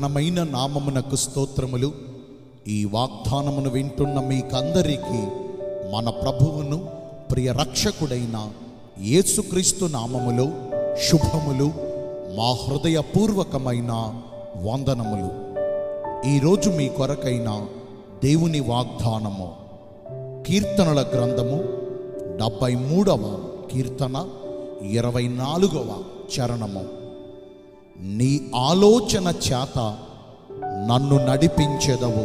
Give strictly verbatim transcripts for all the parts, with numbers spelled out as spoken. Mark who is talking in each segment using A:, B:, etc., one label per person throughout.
A: ఘనమైన నామమునకు స్తోత్రములు. ఈ వాగ్దానమును వింటున్న మీకందరికీ మన ప్రభువును ప్రియ రక్షకుడైన యేసుక్రీస్తు నామములో శుభములు, మా హృదయపూర్వకమైన వందనములు. ఈరోజు మీ కొరకైన దేవుని వాగ్దానము కీర్తనల గ్రంథము డెబ్బై మూడవ కీర్తన ఇరవై నాలుగవ చరణము. నీ ఆలోచన చేత నన్ను నడిపించెదవు.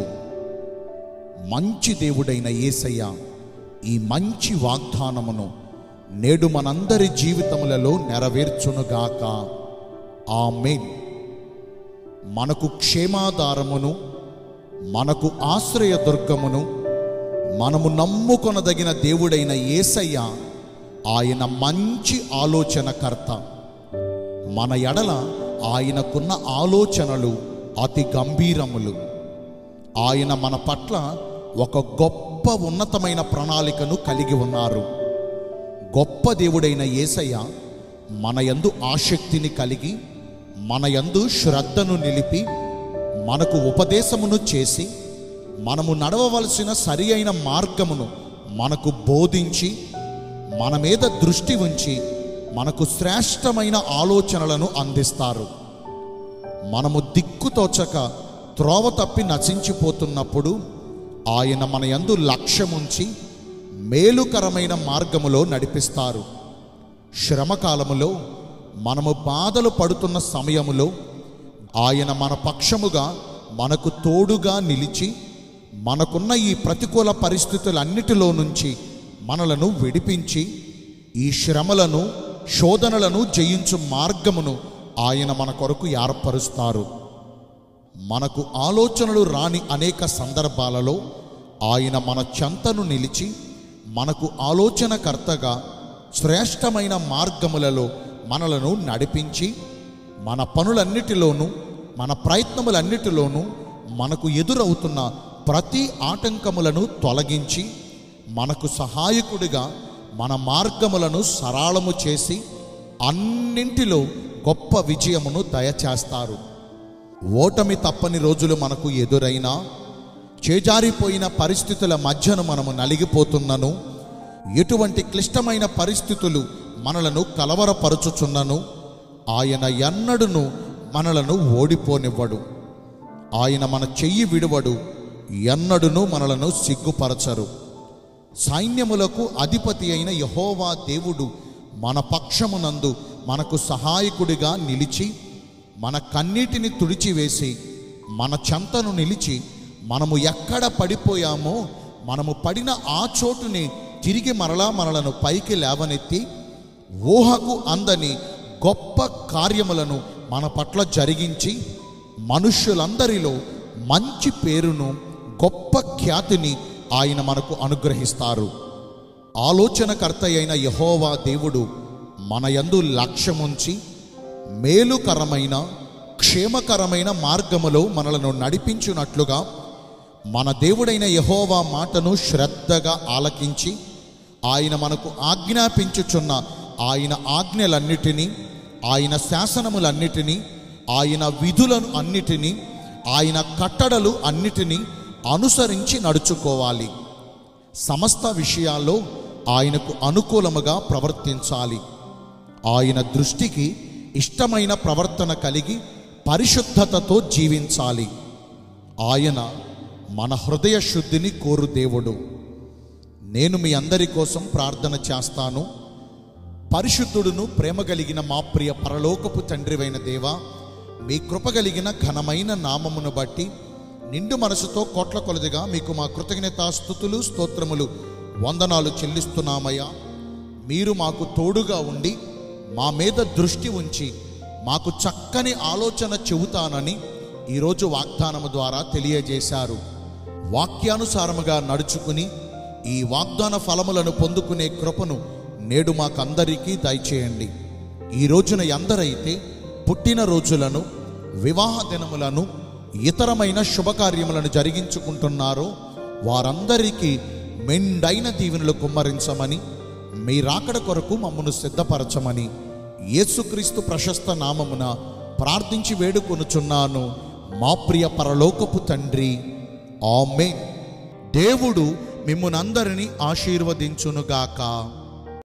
A: మంచి దేవుడైన యేసయ్య ఈ మంచి వాగ్దానమును నేడు మనందరి జీవితములలో నెరవేర్చునుగాక. ఆమేన్. మనకు క్షేమాధారమును, మనకు ఆశ్రయదుర్గమును, మనము నమ్ముకొనదగిన దేవుడైన యేసయ్య ఆయన మంచి ఆలోచనకర్త. మన ఎడల ఆయనకున్న ఆలోచనలు అతి గంభీరములు. ఆయన మన పట్ల ఒక గొప్ప ఉన్నతమైన ప్రణాళికను కలిగి ఉన్నారు. గొప్ప దేవుడైన యేసయ్య మన యందు ఆసక్తిని కలిగి, మన యందు శ్రద్ధను నిలిపి, మనకు ఉపదేశమును చేసి, మనము నడవవలసిన సరి అయిన మార్గమును మనకు బోధించి, మన మీద దృష్టి ఉంచి మనకు శ్రేష్టమైన ఆలోచనలను అందిస్తారు. మనము దిక్కుతోచక త్రోవ తప్పి నశించిపోతున్నప్పుడు ఆయన మన యందు లక్ష్యముంచి మేలుకరమైన మార్గములో నడిపిస్తారు. శ్రమకాలములో మనము బాధలు పడుతున్న సమయములో ఆయన మన పక్షముగా మనకు తోడుగా నిలిచి, మనకున్న ఈ ప్రతికూల పరిస్థితులన్నిటిలో నుంచి మనలను విడిపించి, ఈ శ్రమలను శోధనలను జయించు మార్గమును ఆయన మన కొరకు ఏర్పరుస్తారు. మనకు ఆలోచనలు రాని అనేక సందర్భాలలో ఆయన మన చెంతను నిలిచి మనకు ఆలోచనకర్తగా శ్రేష్టమైన మార్గములలో మనలను నడిపించి, మన పనులన్నిటిలోనూ, మన ప్రయత్నములన్నిటిలోనూ మనకు ఎదురవుతున్న ప్రతి ఆటంకములను తొలగించి, మనకు సహాయకుడిగా మన మార్గములను సరళము చేసి అన్నింటిలో గొప్ప విజయమును దయచేస్తారు. ఓటమి తప్పని రోజులు మనకు ఎదురైనా, చేజారిపోయిన పరిస్థితుల మధ్యను మనము నలిగిపోతున్నను, ఎటువంటి క్లిష్టమైన పరిస్థితులు మనలను కలవరపరుచుచున్నను, ఆయన ఎన్నడును మనలను ఓడిపోనివ్వడు. ఆయన మన చెయ్యి విడువడు, ఎన్నడును మనలను సిగ్గుపరచరు. సైన్యములకు అధిపతి అయిన యెహోవా దేవుడు మన పక్షమునందు మనకు సహాయకుడిగా నిలిచి, మన కన్నీటిని తుడిచివేసి, మన చెంతను నిలిచి, మనము ఎక్కడ పడిపోయామో మనము పడిన ఆ చోటుని తిరిగి మరలా మనలను పైకి లేవనెత్తి, ఊహకు అందని గొప్ప కార్యములను మన పట్ల జరిగించి, మనుష్యులందరిలో మంచి పేరును, గొప్ప ఖ్యాతిని ఆయన మనకు అనుగ్రహిస్తారు. ఆలోచనకర్త అయిన యెహోవా దేవుడు మన యందు లక్ష్యముంచి మేలుకరమైన, క్షేమకరమైన మార్గములో మనలను నడిపించునట్లుగా మన దేవుడైన యెహోవా మాటను శ్రద్ధగా ఆలకించి, ఆయన మనకు ఆజ్ఞాపించుచున్న ఆయన ఆజ్ఞలన్నిటినీ, ఆయన శాసనములన్నిటినీ, ఆయన విధులను అన్నిటినీ, ఆయన కట్టడలు అన్నిటినీ అనుసరించి నడుచుకోవాలి. సమస్త విషయాల్లో ఆయనకు అనుకూలముగా ప్రవర్తించాలి. ఆయన దృష్టికి ఇష్టమైన ప్రవర్తన కలిగి పరిశుద్ధతతో జీవించాలి. ఆయన మన హృదయ శుద్ధిని కోరు దేవుడు. నేను మీ అందరి కోసం ప్రార్థన చేస్తాను. పరిశుద్ధుడును ప్రేమ కలిగిన మా ప్రియ పరలోకపు తండ్రివైన దేవా, మీ కృప కలిగిన ఘనమైన నామమును బట్టి నిండు మనసుతో కోట్ల కొలదిగా మీకు మా కృతజ్ఞతాస్తుతులు, స్తోత్రములు, వందనాలు చెల్లిస్తున్నామయ్యా. మీరు మాకు తోడుగా ఉండి మా మీద దృష్టి ఉంచి మాకు చక్కని ఆలోచన చెబుతానని ఈరోజు వాగ్దానము ద్వారా తెలియజేశారు. వాక్యానుసారముగా నడుచుకుని ఈ వాగ్దాన ఫలములను పొందుకునే కృపను నేడు మాకందరికీ దయచేయండి. ఈ రోజున ఎందరైతే పుట్టిన రోజులను, వివాహ దినములను, ఇతరమైన శుభకార్యములను జరిగించుకుంటున్నారో వారందరికీ మెండైన దీవెనలు కుమ్మరించమని, మీ రాకడ కొరకు మమ్మను సిద్ధపరచమని యేసుక్రీస్తు ప్రశస్త నామమున ప్రార్థించి వేడుకొనుచున్నాను. మా ప్రియ పరలోకపు తండ్రి, ఆమేన్. దేవుడు మిమ్మునందరినీ ఆశీర్వదించునుగాక.